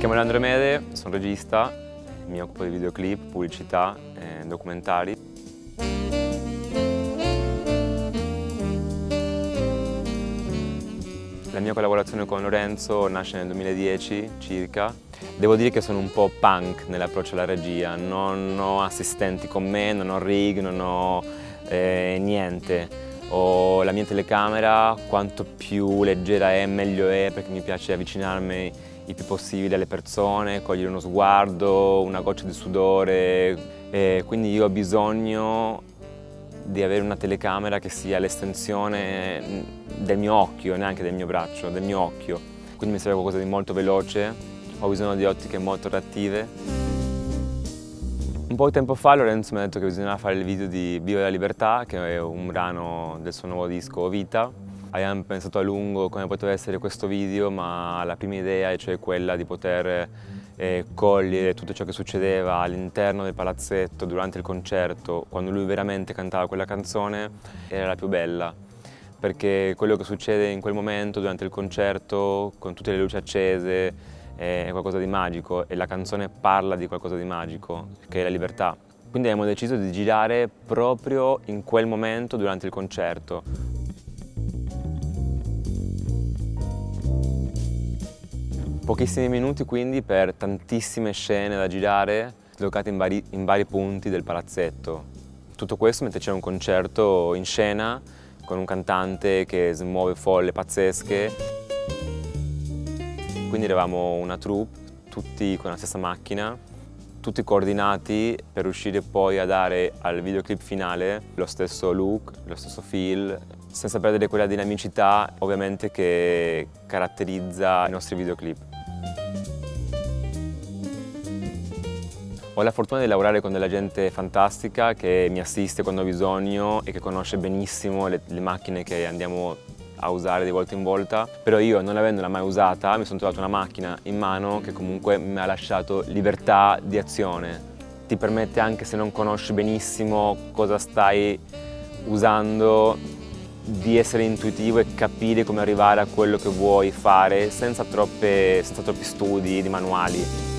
chiamo Leandro Mede, sono regista, mi occupo di videoclip, pubblicità e documentari. La mia collaborazione con Lorenzo nasce nel 2010 circa. Devo dire che sono un po' punk nell'approccio alla regia, non ho assistenti con me, non ho rig, non ho niente. Ho la mia telecamera, quanto più leggera è meglio è, perché mi piace avvicinarmi il più possibile alle persone, cogliere uno sguardo, una goccia di sudore. Quindi io ho bisogno di avere una telecamera che sia l'estensione del mio occhio, neanche del mio braccio, del mio occhio. Quindi mi serve qualcosa di molto veloce, ho bisogno di ottiche molto reattive. Un po' di tempo fa Lorenzo mi ha detto che bisognava fare il video di Viva la Libertà, che è un brano del suo nuovo disco Vita. Abbiamo pensato a lungo come poteva essere questo video, ma la prima idea, cioè quella di poter cogliere tutto ciò che succedeva all'interno del palazzetto durante il concerto, quando lui veramente cantava quella canzone, era la più bella. Perché quello che succede in quel momento durante il concerto, con tutte le luci accese, è qualcosa di magico e la canzone parla di qualcosa di magico, che è la libertà. Quindi abbiamo deciso di girare proprio in quel momento durante il concerto. Pochissimi minuti quindi per tantissime scene da girare, slocate in vari punti del palazzetto. Tutto questo mentre c'è un concerto in scena con un cantante che smuove folle pazzesche. Quindi eravamo una troupe, tutti con la stessa macchina, tutti coordinati per riuscire poi a dare al videoclip finale lo stesso look, lo stesso feel, senza perdere quella dinamicità ovviamente che caratterizza i nostri videoclip. Ho la fortuna di lavorare con della gente fantastica che mi assiste quando ho bisogno e che conosce benissimo le macchine che andiamo a usare di volta in volta, però io non avendola mai usata mi sono trovato una macchina in mano che comunque mi ha lasciato libertà di azione. Ti permette, anche se non conosci benissimo cosa stai usando, di essere intuitivo e capire come arrivare a quello che vuoi fare senza troppi studi di manuali.